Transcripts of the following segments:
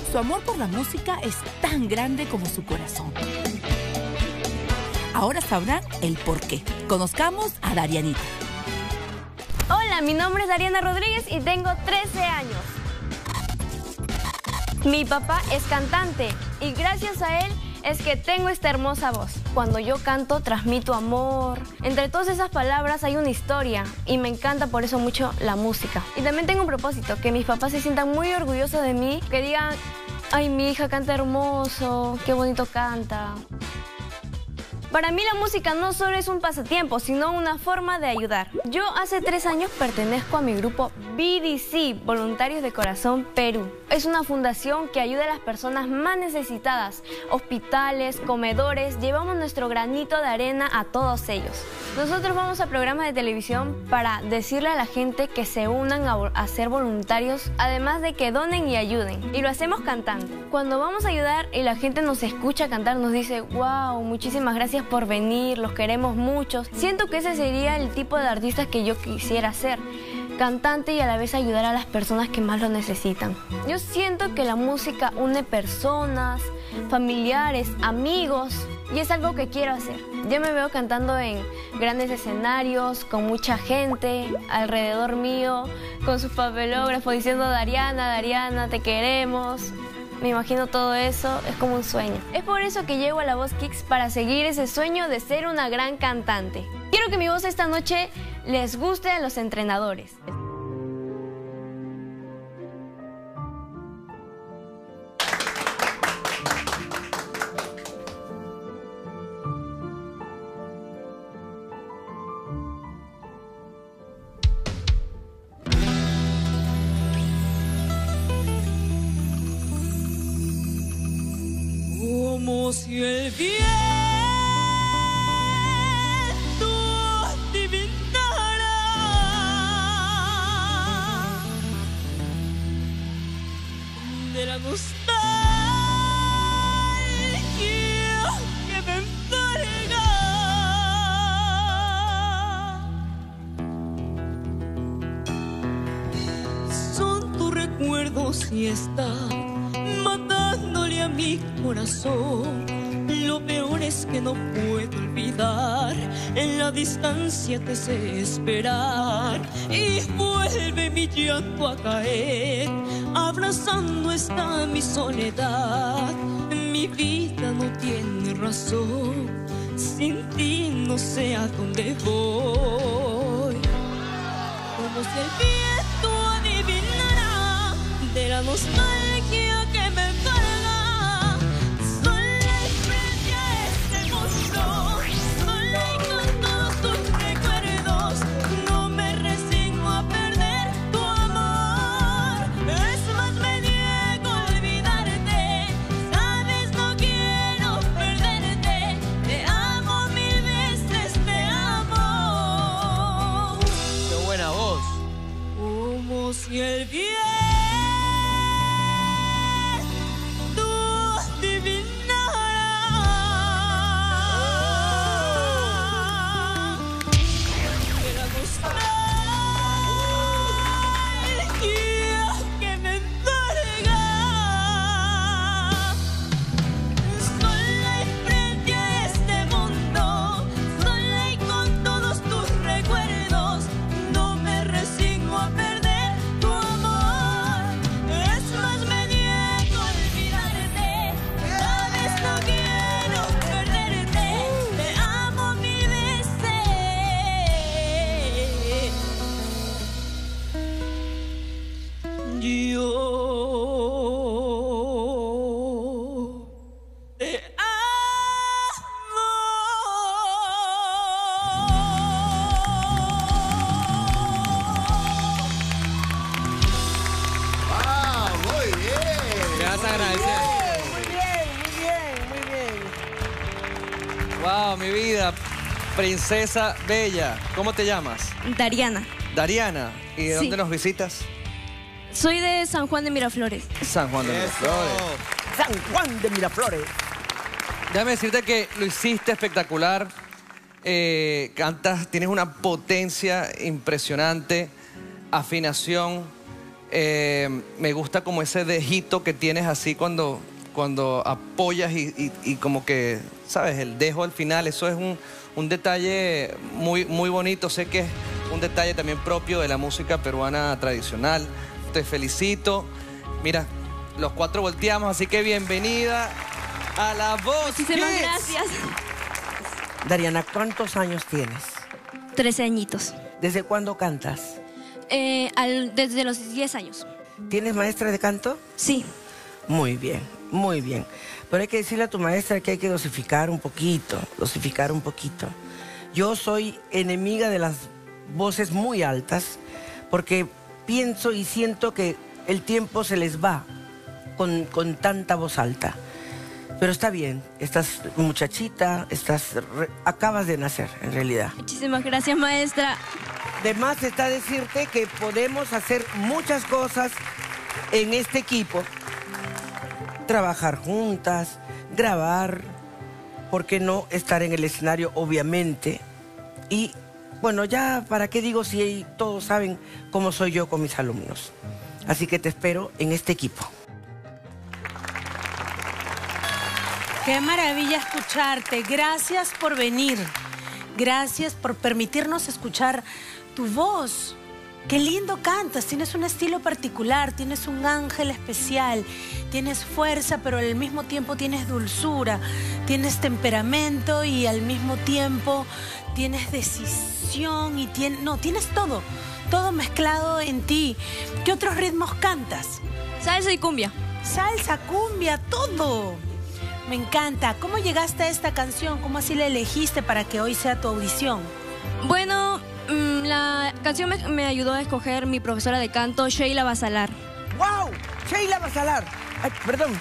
Su amor por la música es tan grande como su corazón. Ahora sabrán el por qué. Conozcamos a Darianita. Hola, mi nombre es Dariana Rodríguez y tengo 13 años. Mi papá es cantante y gracias a él es que tengo esta hermosa voz. Cuando yo canto, transmito amor. Entre todas esas palabras hay una historia y me encanta por eso mucho la música. Y también tengo un propósito, que mis papás se sientan muy orgullosos de mí, que digan, ay, mi hija canta hermoso, qué bonito canta. Para mí la música no solo es un pasatiempo, sino una forma de ayudar. Yo hace 3 años pertenezco a mi grupo BDC, Voluntarios de Corazón Perú. Es una fundación que ayuda a las personas más necesitadas, hospitales, comedores. Llevamos nuestro granito de arena a todos ellos. Nosotros vamos a programas de televisión para decirle a la gente que se unan a ser voluntarios, además de que donen y ayuden. Y lo hacemos cantando. Cuando vamos a ayudar y la gente nos escucha cantar, nos dice, wow, muchísimas gracias por venir, los queremos mucho. Siento que ese sería el tipo de artista que yo quisiera ser. Cantante y a la vez ayudar a las personas que más lo necesitan. Yo siento que la música une personas, familiares, amigos, y es algo que quiero hacer. Yo me veo cantando en grandes escenarios, con mucha gente alrededor mío, con sus papelógrafos diciendo Dariana, Dariana, te queremos. Me imagino todo eso, es como un sueño. Es por eso que llego a La Voz Kids, para seguir ese sueño de ser una gran cantante. Quiero que mi voz esta noche les guste a los entrenadores. Como si el viento adivinara de la nostalgia que me embarga. Son tus recuerdos y están matándole a mi corazón. Lo peor es que no puedo olvidar, en la distancia te sé esperar. Y vuelve mi llanto a caer, abrazando está mi soledad. Mi vida no tiene razón, sin ti no sé a dónde voy. Como si el viento adivinara de la nostalgia que me embarga. Sola y frente a este mundo, sola y con todos tus recuerdos, no me resigno a perder tu amor. Es más, me niego a olvidarte, sabes, no quiero perderte. Te amo 1000 veces, te amo. ¡Qué buena voz! Como si el viento Wow, mi vida, princesa bella. ¿Cómo te llamas? Dariana. Dariana. ¿Y de Sí. dónde nos visitas? Soy de San Juan de Miraflores. San Juan de Miraflores. San Juan de Miraflores. Déjame decirte que lo hiciste espectacular. Cantas, tienes una potencia impresionante, afinación. Me gusta como ese dejito que tienes así cuando apoyas y como que, ¿sabes? El dejo al final, eso es un detalle muy, muy bonito. Sé que es un detalle también propio de la música peruana tradicional. Te felicito. Mira, los 4 volteamos, así que bienvenida a La Voz Muchísimas Kids. gracias. Dariana, ¿cuántos años tienes? 13 añitos. ¿Desde cuándo cantas? Desde los 10 años. ¿Tienes maestra de canto? Sí. Muy bien, muy bien. Pero hay que decirle a tu maestra que hay que dosificar un poquito, dosificar un poquito. Yo soy enemiga de las voces muy altas porque pienso y siento que el tiempo se les va con tanta voz alta. Pero está bien, estás muchachita, acabas de nacer en realidad. Muchísimas gracias, maestra. De más está decirte que podemos hacer muchas cosas en este equipo. Trabajar juntas, grabar, ¿por qué no estar en el escenario, obviamente? Y bueno, ya para qué digo si todos saben cómo soy yo con mis alumnos. Así que te espero en este equipo. Qué maravilla escucharte. Gracias por venir. Gracias por permitirnos escuchar tu voz. Qué lindo cantas. Tienes un estilo particular, tienes un ángel especial, tienes fuerza, pero al mismo tiempo tienes dulzura, tienes temperamento y al mismo tiempo tienes decisión y tienes todo mezclado en ti. ¿Qué otros ritmos cantas? Salsa y cumbia. Salsa, cumbia, todo. Me encanta. ¿Cómo llegaste a esta canción? ¿Cómo así la elegiste para que hoy sea tu audición? Bueno, la canción me ayudó a escoger mi profesora de canto, Sheila Basalar. ¡Wow! Sheila Basalar. Ay, perdón.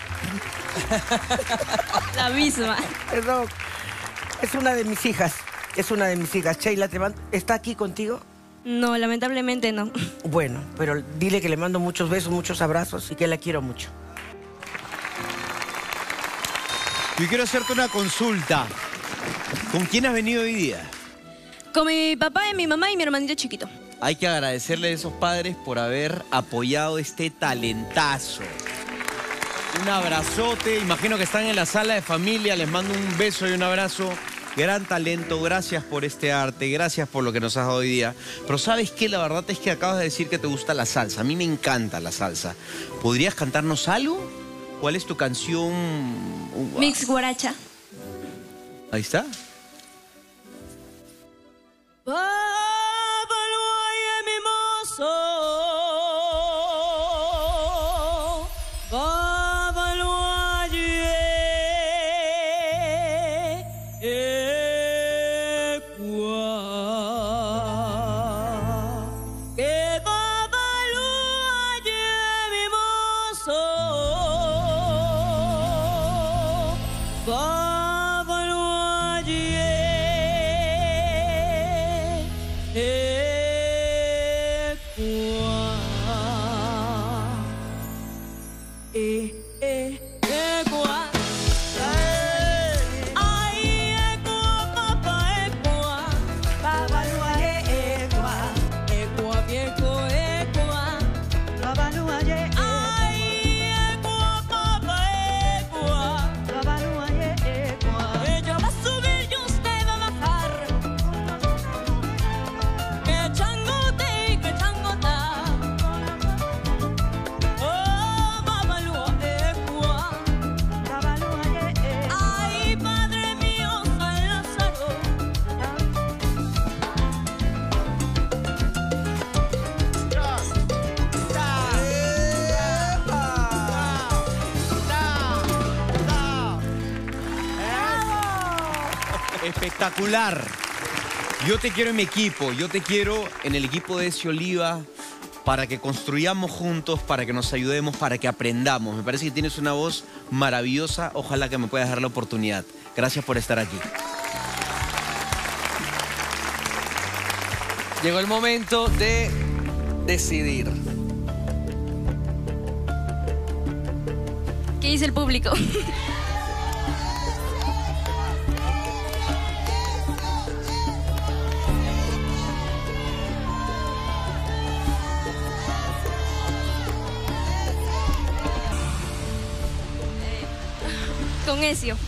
La misma. Perdón. Es una de mis hijas. Sheila, ¿está aquí contigo? No, lamentablemente no. Bueno, pero dile que le mando muchos besos, muchos abrazos y que la quiero mucho. Yo quiero hacerte una consulta. ¿Con quién has venido hoy día? Con mi papá y mi mamá y mi hermanito chiquito. Hay que agradecerle a esos padres por haber apoyado este talentazo. Un abrazote. Imagino que están en la sala de familia. Les mando un beso y un abrazo. Gran talento. Gracias por este arte. Gracias por lo que nos has dado hoy día. Pero ¿sabes qué? La verdad es que acabas de decir que te gusta la salsa. A mí me encanta la salsa. ¿Podrías cantarnos algo? ¿Cuál es tu canción? Mix Guaracha. Ahí está. Espectacular. Yo te quiero en mi equipo, yo te quiero en el equipo de Ezio Oliva para que construyamos juntos, para que nos ayudemos, para que aprendamos. Me parece que tienes una voz maravillosa, ojalá que me puedas dar la oportunidad. Gracias por estar aquí. Llegó el momento de decidir. ¿Qué dice el público? con Ezio.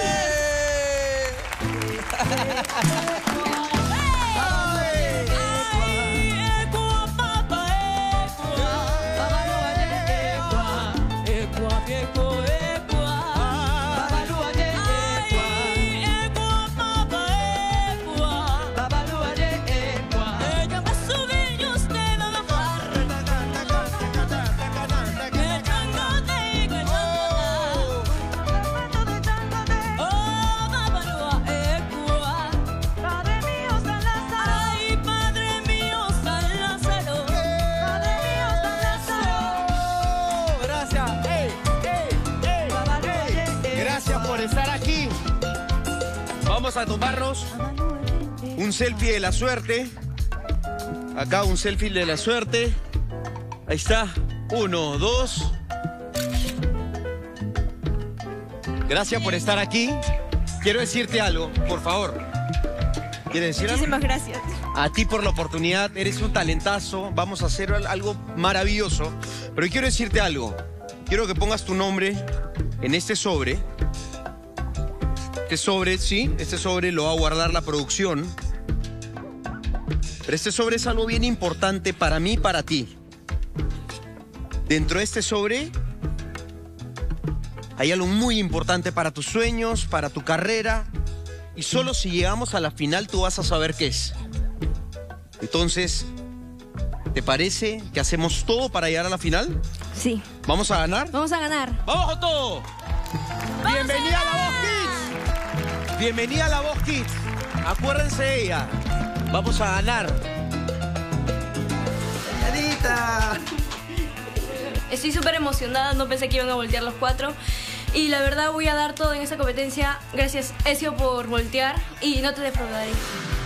Estar aquí. Vamos a tomarnos un selfie de la suerte. Acá un selfie de la suerte. Ahí está. 1, 2. Gracias por estar aquí. Quiero decirte algo, por favor. ¿Quieres decir algo? Muchísimas gracias. A ti por la oportunidad. Eres un talentazo. Vamos a hacer algo maravilloso. Pero quiero decirte algo. Quiero que pongas tu nombre en este sobre. Este sobre, sí, este sobre lo va a guardar la producción. Pero este sobre es algo bien importante para mí y para ti. Dentro de este sobre hay algo muy importante para tus sueños, para tu carrera. Y solo si llegamos a la final tú vas a saber qué es. Entonces, ¿te parece que hacemos todo para llegar a la final? Sí. ¿Vamos a ganar? Vamos a ganar. ¡Vamos con todo! ¡Bienvenida a La Voz Kids! Bienvenida a La Voz Kids. Acuérdense de ella. Vamos a ganar. Señorita. Estoy súper emocionada, no pensé que iban a voltear los 4. Y la verdad voy a dar todo en esta competencia. Gracias, Ezio, por voltear y no te defraudaré.